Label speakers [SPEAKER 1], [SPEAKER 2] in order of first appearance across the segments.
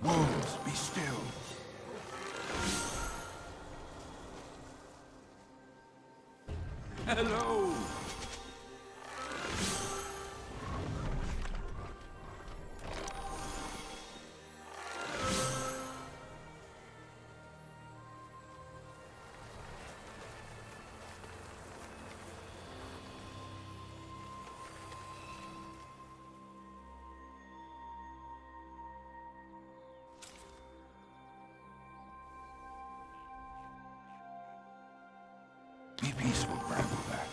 [SPEAKER 1] Wolves, be still. Hello! Be peaceful, Brambleback.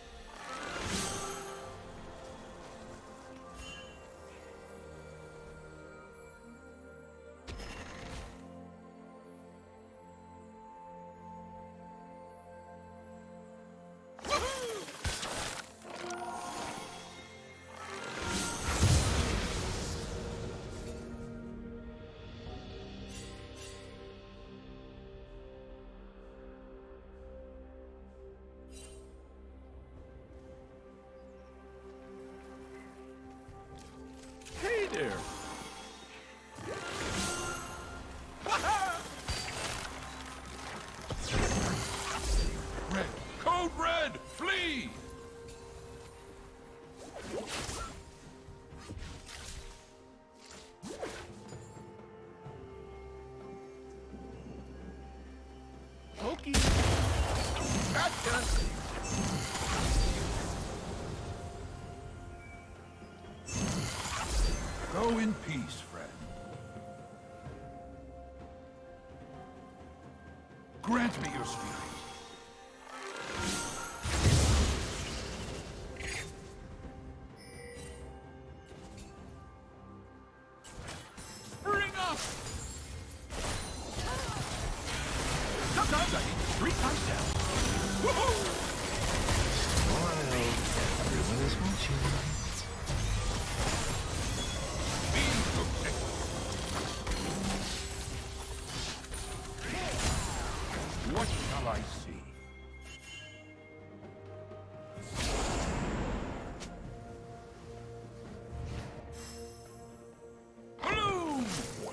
[SPEAKER 1] Hey there! Red! Code Red! Flee! Pokey! Gotcha! Go in peace, friend. Grant me your spirit. Spring up! Sometimes I need 3 times down. Woohoo!
[SPEAKER 2] Well, everyone is watching.
[SPEAKER 1] What shall I see? Bloom!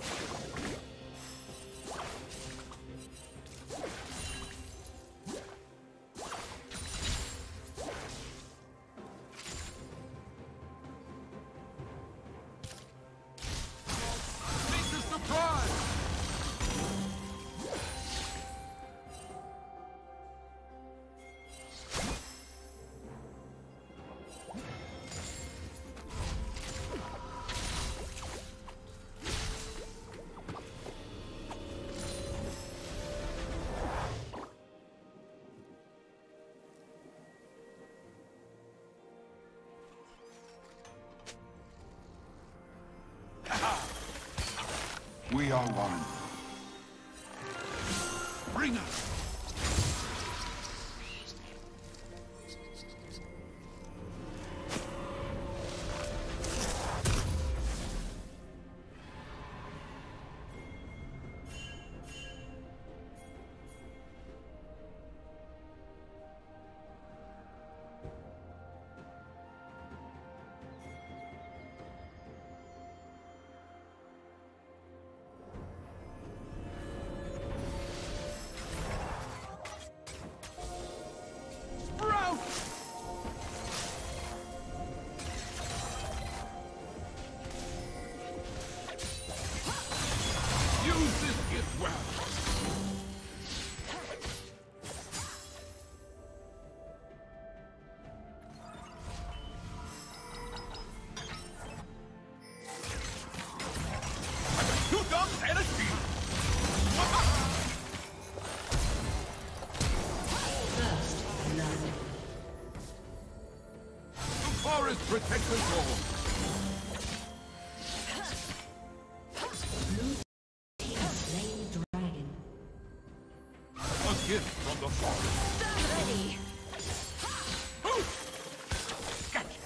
[SPEAKER 1] Make a surprise! We are one. Bring us! Use this gift well. I got 2 dumps and a shield.
[SPEAKER 3] First blood.
[SPEAKER 1] The forest protects us all. A gift from the forest.
[SPEAKER 3] Ready.
[SPEAKER 1] Gotcha.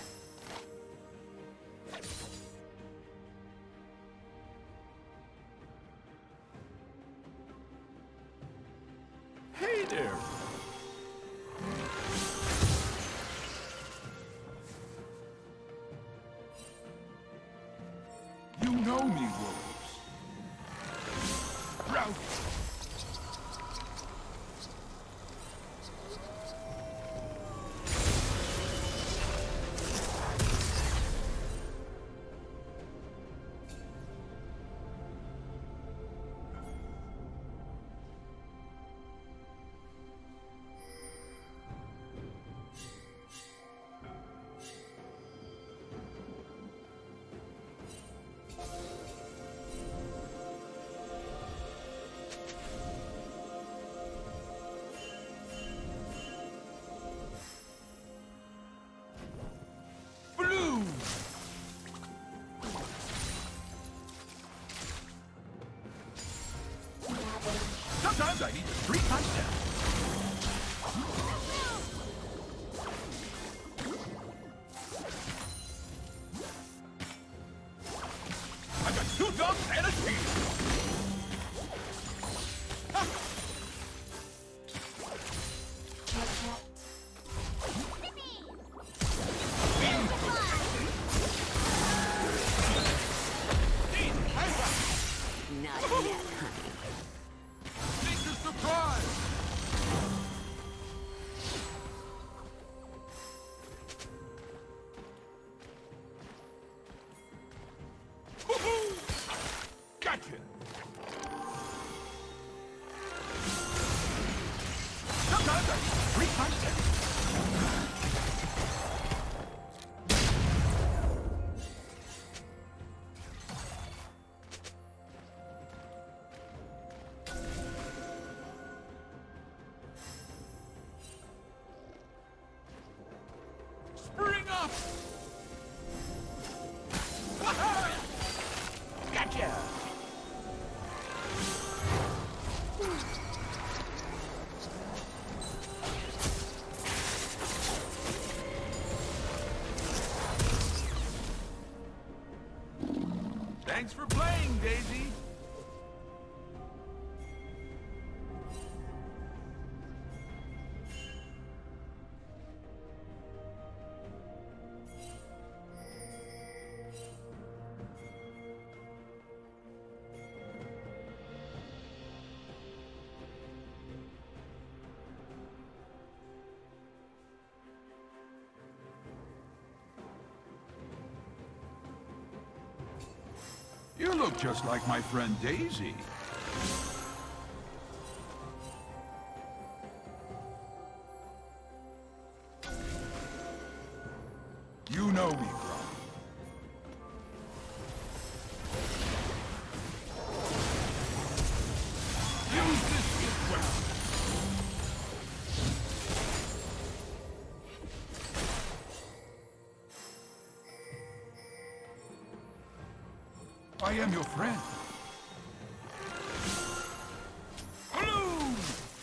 [SPEAKER 1] Hey there. You know me, wolves. Sometimes I need 3 touchdowns. I've got 2 dunks and a steal.
[SPEAKER 4] Not yet, honey.
[SPEAKER 1] It's a surprise. Woohoo! Gotcha. Sometimes I need 3 touchdowns. Spring up! Gotcha! Thanks for playing, Daisy. You look just like my friend Daisy. You know me, bro. Use this gift well. I am your friend. Bloom!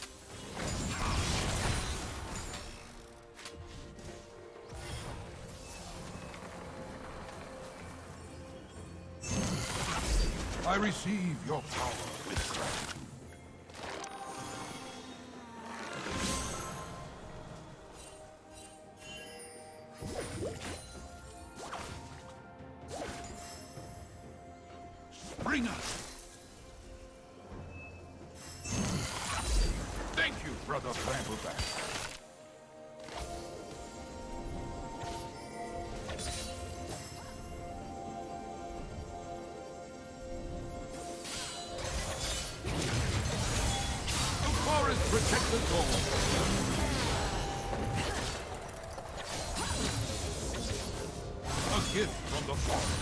[SPEAKER 1] I receive your power with gratitude. Bring us. Thank you, Brother Brambleback. The forest protects us all. A gift from the forest.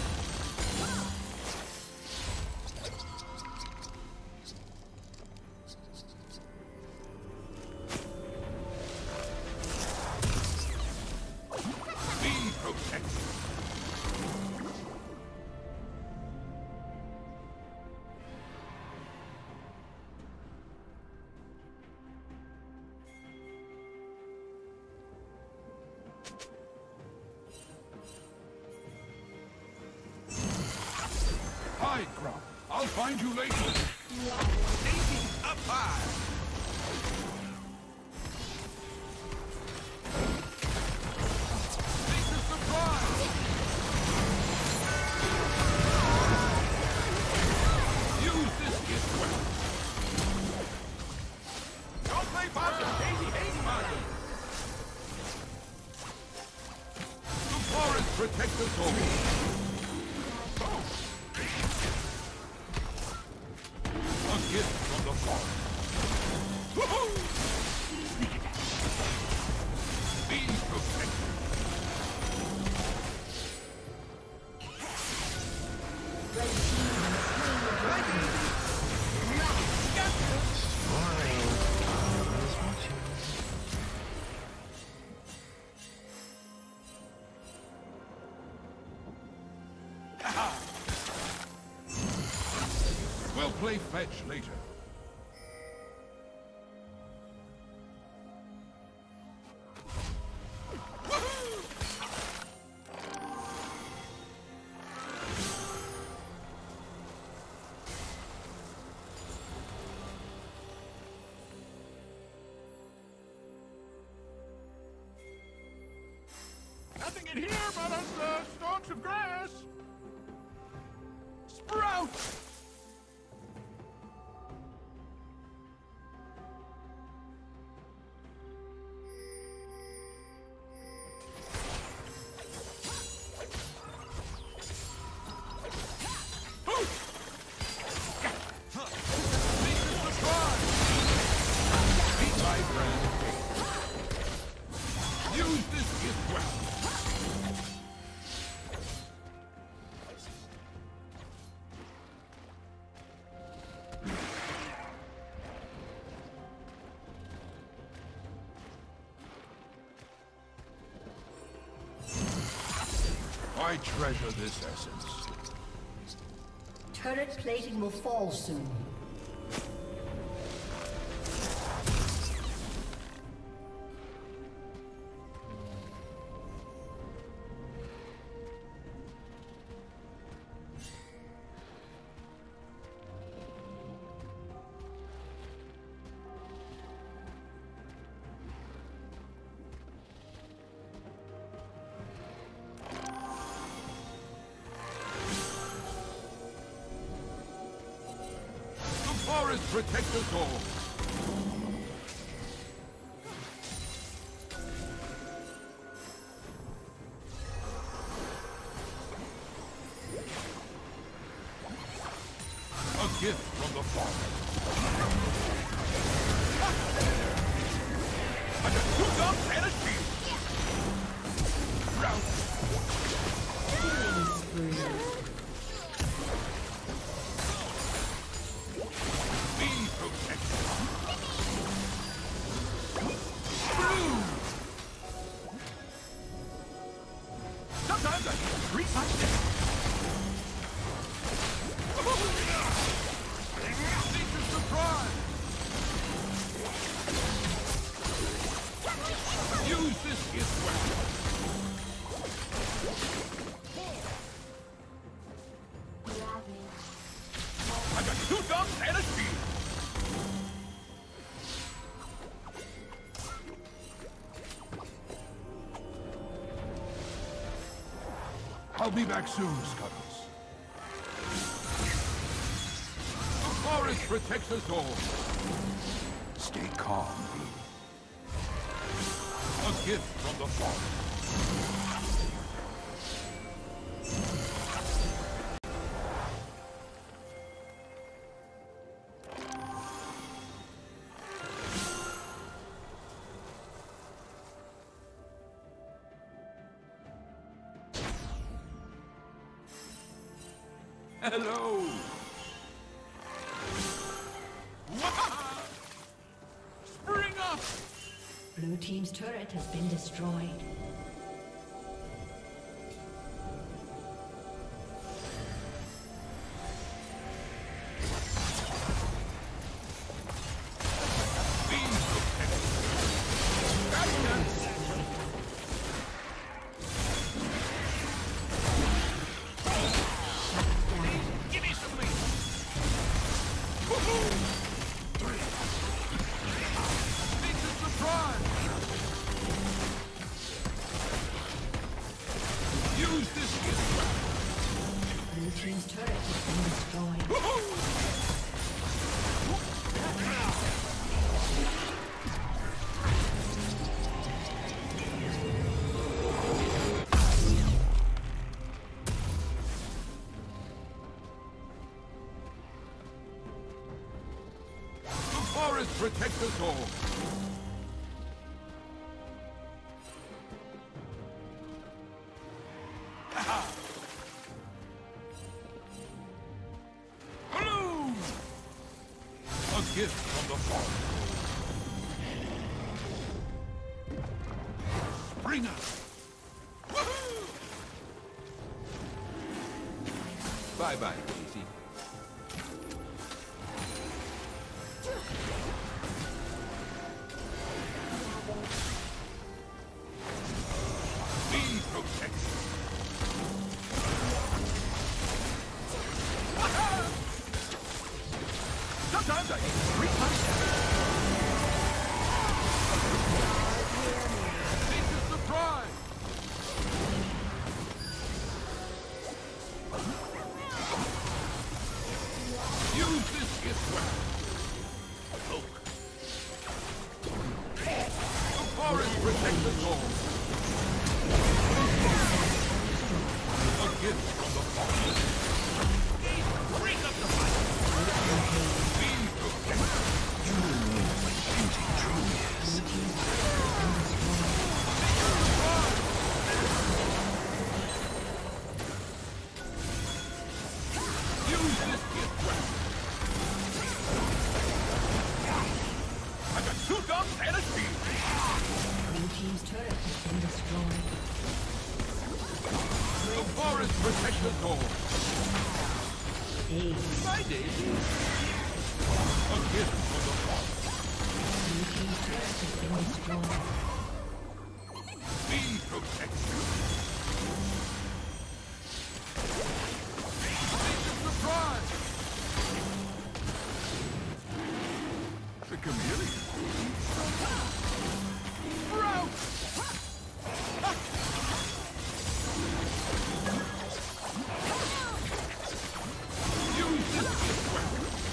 [SPEAKER 1] Hide, Grump. I'll find you later. Daisy, up high. Make a surprise. Use this gift well. Don't play possum. Daisy hates possum. The forest protects us all. A gift from the forest. Woohoo! Be protected. We'll play fetch later. it here, brothers! Stalks of grass! Sprout! Use this gift well. I treasure this essence.
[SPEAKER 3] Turret plating will fall soon.
[SPEAKER 1] Forest protect us all. A gift from the forest. I got 2 guns and a shield. Round. Sometimes I need 3 touchdowns. Nature's surprise. Use this gift well. I got 2 guns and a shield. I'll be back soon, Scuttles. The forest protects us all. Stay calm. A gift from the forest. Hello! Spring up!
[SPEAKER 3] Blue team's turret has been destroyed.
[SPEAKER 1] Use this gift well.
[SPEAKER 3] Blue team's turret has been destroyed.
[SPEAKER 1] The forest protects us all. Hello! A gift from the forest. Spring up! Bye-bye, Casey. Be protected. Sometimes I need 3 touchdowns. Nature's surprise. well. Oak. The forest protects us all. A gift from the forest. Bring up the fight. We protect.
[SPEAKER 2] Beauty truly is.
[SPEAKER 1] Use this gift well. I got 2 guns and a shield.
[SPEAKER 3] Blue team's turret has been destroyed.
[SPEAKER 1] The forest protects us all. My daisy. A gift from the forest.
[SPEAKER 3] Blue team's turret has been destroyed.
[SPEAKER 1] We protect you. Major surprise. The chameleon. Sprout. Use this gift well.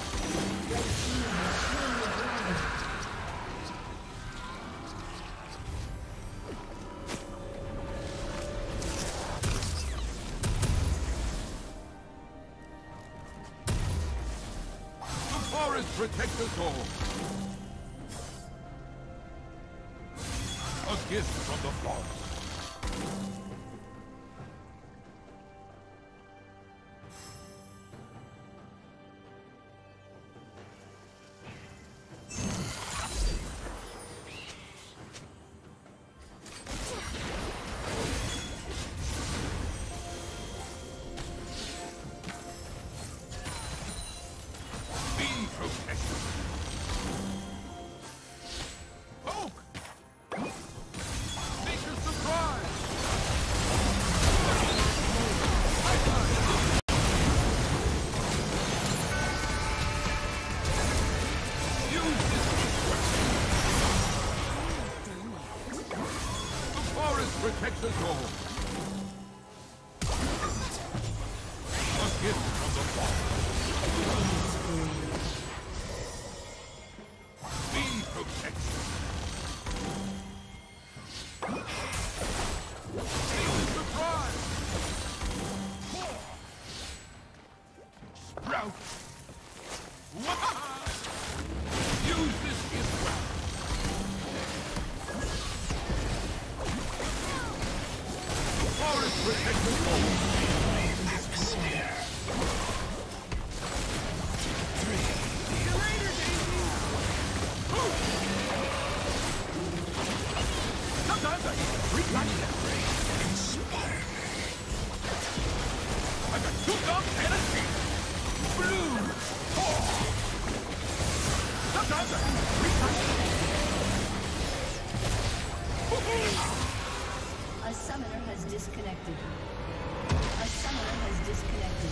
[SPEAKER 1] The forest protects us all. A gift from the forest. Be protected. Oak! Major surprise! Use this gift well. The forest protects us all. A gift from the forest. Be protected. Major surprise! Sprout! Wahaha! Use this gift well. The forest protects us all. See you later, Daisy! Sometimes I need 3 times that rate.
[SPEAKER 2] Inspire me.
[SPEAKER 1] I got 2 guns and a shield. Blue! Sometimes I need 3 times that rate.
[SPEAKER 3] A summoner has disconnected. A summoner has disconnected.